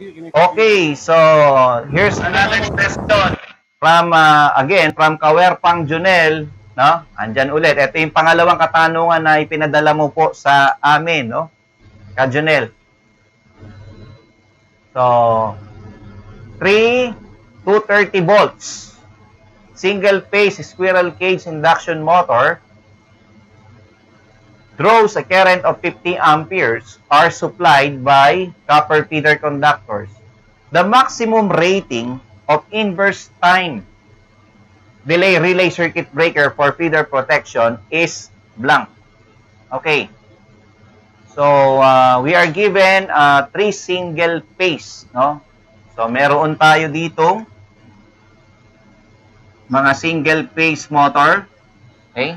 Okay, so here's another question from again from Kawerpang Junel, no? Andyan ulit. Ito yung pangalawang katanungan na ipinadala mo po sa amin, no? Ka Junel. So 230 volts. Single phase squirrel cage induction motor draws a current of 50 amperes are supplied by copper feeder conductors. The maximum rating of inverse time delay relay circuit breaker for feeder protection is blank. Okay. So, we are given 3 single phase, no? So, meron tayo dito mga single phase motor. Okay?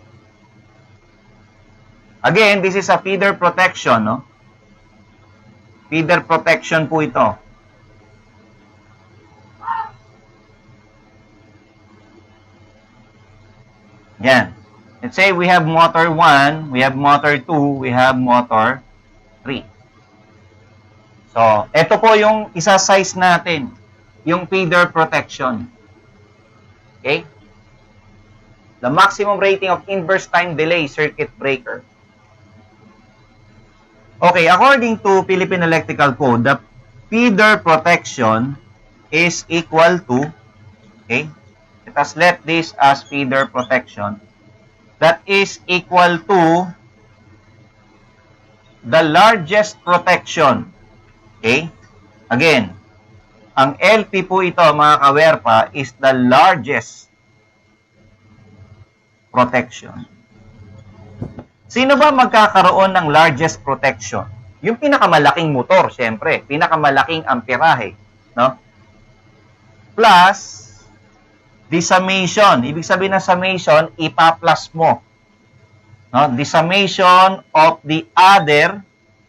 Again, this is a feeder protection, no? Feeder protection po ito. Yan. Let's say we have motor 1, we have motor 2, we have motor 3. So, ito po yung isa-size natin, yung feeder protection. Okay? The maximum rating of inverse time delay circuit breaker. Okay, according to Philippine Electrical Code, the feeder protection is equal to, okay, let us let this as feeder protection, that is equal to the largest protection. Okay? Again, ang LP po ito, mga kawerpa, is the largest protection. Sino ba magkakaroon ng largest protection? Yung pinakamalaking motor, syempre. Pinakamalaking amperahe. No? Plus, the summation. Ibig sabihin ng summation, ipa-plus mo. No? The summation of the other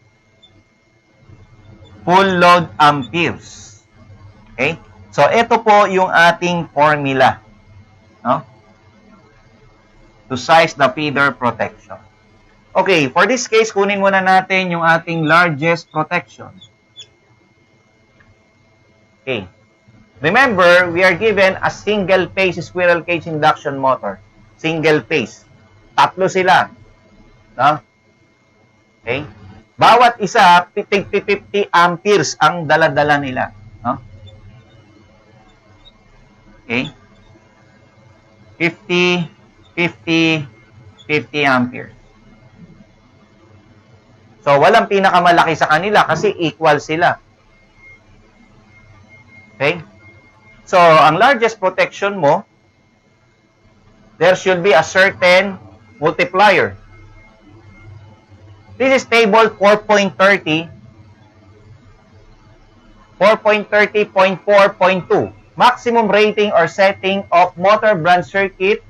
full load amperes. Okay? So, ito po yung ating formula. No? To size the feeder protection. Okay, for this case, kunin muna natin yung ating largest protection. Okay. Remember, we are given a single phase squirrel cage induction motor. Single phase. Tatlo sila. No? Okay? Bawat isa, 50 amperes ang dala-dala nila. No? Okay? 50 amperes. So, walang pinakamalaki sa kanila kasi equal sila. Okay? So, ang largest protection mo, there should be a certain multiplier. This is table 4.30. 4.30.4.2. Maximum rating or setting of motor branch circuit,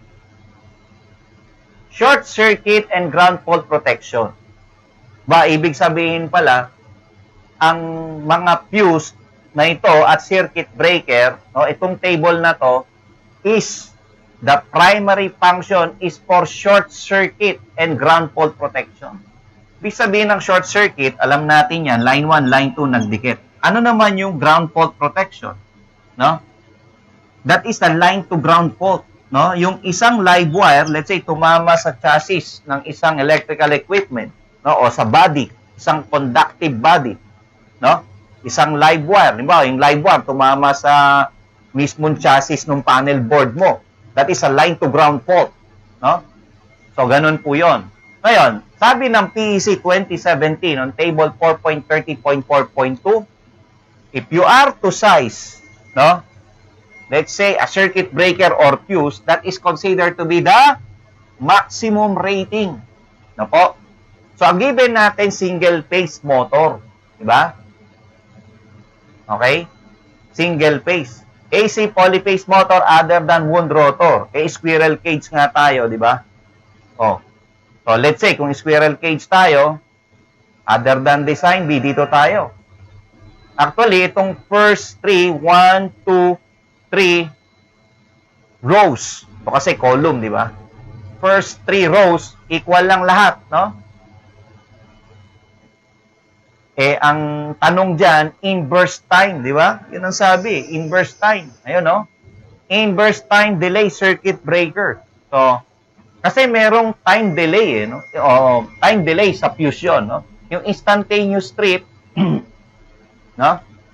short circuit, and ground fault protection. Ba, ibig sabihin pala, ang mga fuse na ito at circuit breaker, no, itong table na to, is the primary function is for short circuit and ground fault protection. Ibig sabihin ng short circuit, alam natin yan, line 1, line 2, nagdikit. Ano naman yung ground fault protection? No? That is the line to ground fault. No? Yung isang live wire, let's say, tumama sa chassis ng isang electrical equipment, no, o sa body, isang conductive body, no? Isang live wire, halimbawa, yung live wire tumama sa mismong chassis ng panel board mo. That is a line to ground fault, no? So ganun po 'yon. Ngayon, sabi ng PEC 2017 on table 4.30.4.2, if you are to size, no? Let's say a circuit breaker or fuse, that is considered to be the maximum rating. No po? So, ang given natin, single phase motor. Diba? Okay? Single phase. AC polyphase motor other than wound rotor. Eh, squirrel cage nga tayo, diba? Oh. So, let's say, kung squirrel cage tayo, other than design B, dito tayo. Actually, itong first 3, 1, 2, 3 rows. Ito kasi column, diba? First 3 rows, equal lang lahat, no? Eh, ang tanong dyan, inverse time, di ba? Yun ang sabi, inverse time. Ayun, no? Inverse time delay circuit breaker. So, kasi merong time delay, no? O, time delay sa fuse yun, no? Yung instantaneous trip, no?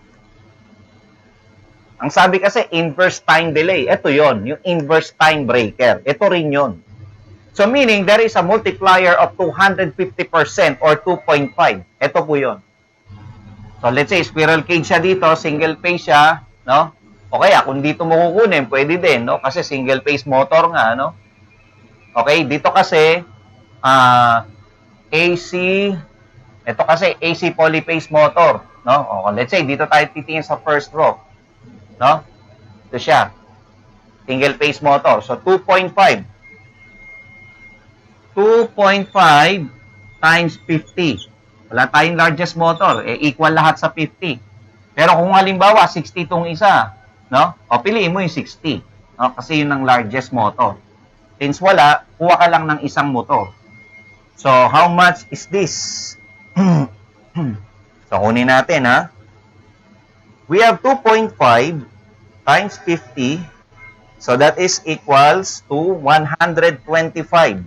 Ang sabi kasi, inverse time delay. Ito yon, yung inverse time breaker. Ito rin yon. So, meaning, there is a multiplier of 250% or 2.5. Ito po yon. So, let's say, squirrel cage siya dito, single phase siya, no? O kaya, kung dito mo kukunin, pwede din, no? Kasi single phase motor nga, no? Okay, dito kasi, AC, ito kasi AC polyphase motor, no? O, let's say, dito tayo titingin sa first row, no? Ito siya, single phase motor. So, 2.5. 2.5 times 50. Wala tayong largest motor. Eh, equal lahat sa 50. Pero kung halimbawa, 60 itong isa, no? O, piliin mo yung 60. No? Kasi yun ang largest motor. Since wala, kuha ka lang ng isang motor. So, how much is this? So, kunin natin, ha? We have 2.5 times 50. So, that is equals to 125.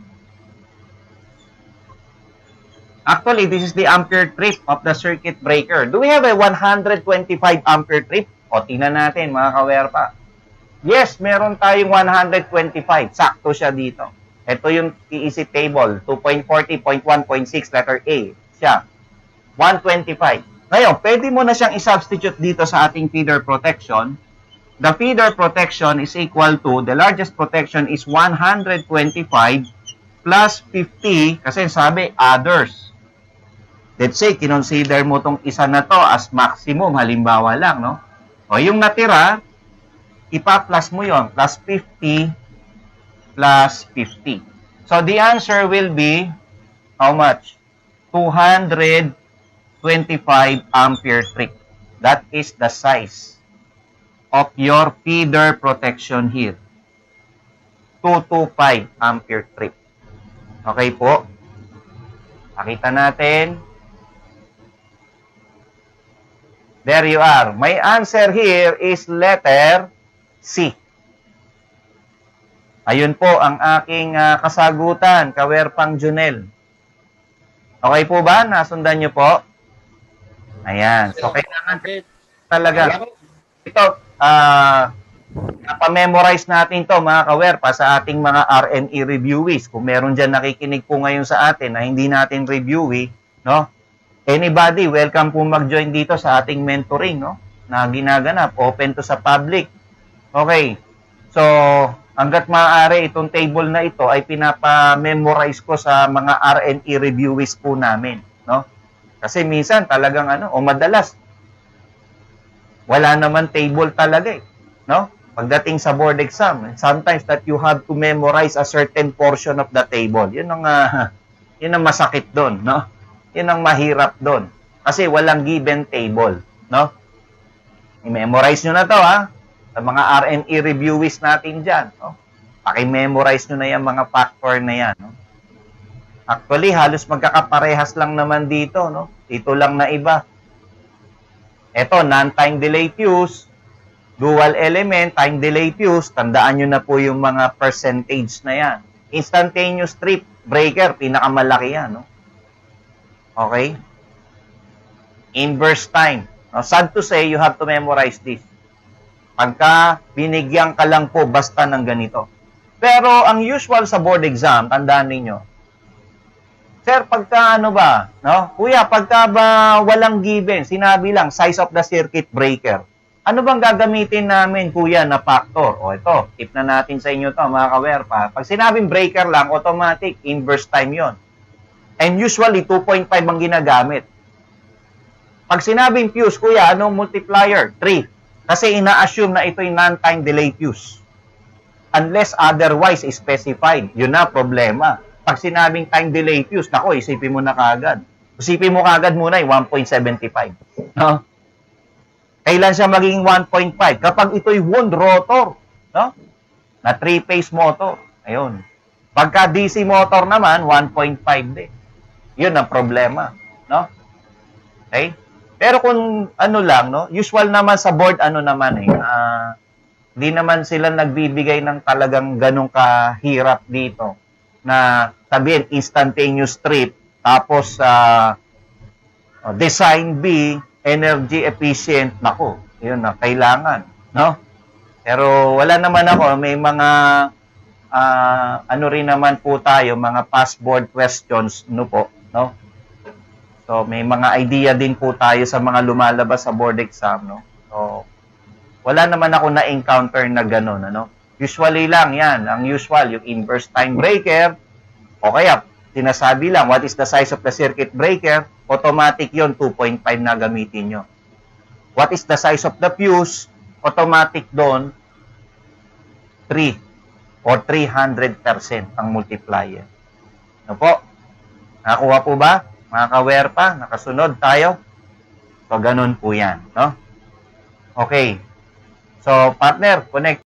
Actually, this is the ampere trip of the circuit breaker. Do we have a 125 ampere trip? O, tingnan natin, mga kawerpa. Yes, meron tayong 125. Sakto siya dito. Ito yung TEC table. 2.40, 0.1, 0.6, letter A. Siya. 125. Ngayon, pwede mo na siyang i-substitute dito sa ating feeder protection. The feeder protection is equal to, the largest protection is 125 plus 50, kasi sabi, others. Let's say, kinonsider mo tong isa na to as maximum, halimbawa lang, no? O, yung natira, ipa-plus mo yon, plus 50, plus 50. So, the answer will be, how much? 225 ampere trip. That is the size of your feeder protection here. 225 ampere trip. Okay po? Pakita natin. There you are. My answer here is letter C. Ayun po ang aking kasagutan, Kawerpang Junel. Okay po ba? Nasundan nyo po? Ayan. So, kailangan talaga. Ito, napamemorize natin to mga Kawerpa sa ating mga RNE reviewees. Kung meron dyan nakikinig po ngayon sa atin na hindi natin reviewee, no? Anybody, welcome po mag-join dito sa ating mentoring, no? Na ginaganap, open to sa public. Okay. So, hanggat maaari itong table na ito ay pinapa-memorize ko sa mga RNE reviewees po namin, no? Kasi minsan talagang o madalas wala naman table talaga, no? Pagdating sa board exam, sometimes that you have to memorize a certain portion of the table. Yun ang masakit doon, no? Yun ang mahirap doon. Kasi walang given table, no? I-memorize nyo na to, ha? Sa mga RNE reviewees natin dyan, no? Paki-memorize nyo na yung mga factor na yan, no? Actually, halos magkakaparehas lang naman dito, no? Dito lang na iba. Ito, non-time delay fuse, dual element, time delay fuse, tandaan nyo na po yung mga percentage na yan. Instantaneous trip breaker, pinakamalaki yan, no? Okay? Inverse time. Now, sad to say, you have to memorize this. Pagka binigyan ka lang po basta ng ganito. Pero ang usual sa board exam, tandaan ninyo, sir, pagka no? Kuya, pagka ba walang given, sinabi lang, size of the circuit breaker, ano bang gagamitin namin, kuya, na factor? O ito, tip na natin sa inyo to, mga Kawerpa. Pag sinabing breaker lang, automatic, inverse time yon. And usually, 2.5 ang ginagamit. Pag sinabing fuse, kuya, anong multiplier? 3. Kasi ina-assume na ito'y non-time delay fuse. Unless otherwise specified. Yun na, problema. Pag sinabing time delay fuse, nako, isipin mo na kagad. Isipin mo kagad muna, 1.75. No? Kailan siya magiging 1.5? Kapag ito'y wound rotor. No? Na 3-phase motor. Ayun. Pagka DC motor naman, 1.5 din. Yun ang problema. No? Okay? Pero kung ano lang, no, usual naman sa board, ano naman hindi naman sila nagbibigay ng talagang ganong kahirap dito na sabihin instantaneous trip tapos design B, energy efficient, nako, yun na kailangan, no? Pero wala naman ako, may mga ano rin naman po tayo, mga past board questions, no po, no? So may mga idea din po tayo sa mga lumalabas sa board exam, no? So wala naman ako na-encounter na gano'n, ano? Usually lang yan, ang usual, yung inverse time breaker, o kaya, sinasabi lang, what is the size of the circuit breaker, automatic yon 2.5 na gamitin nyo. What is the size of the fuse, automatic doon, 3 or 300% ang multiplier. Ano po? Nakakuha po ba? Makaka-aware pa? Nakasunod tayo? So, ganun po yan, no? Okay. So, partner, connect.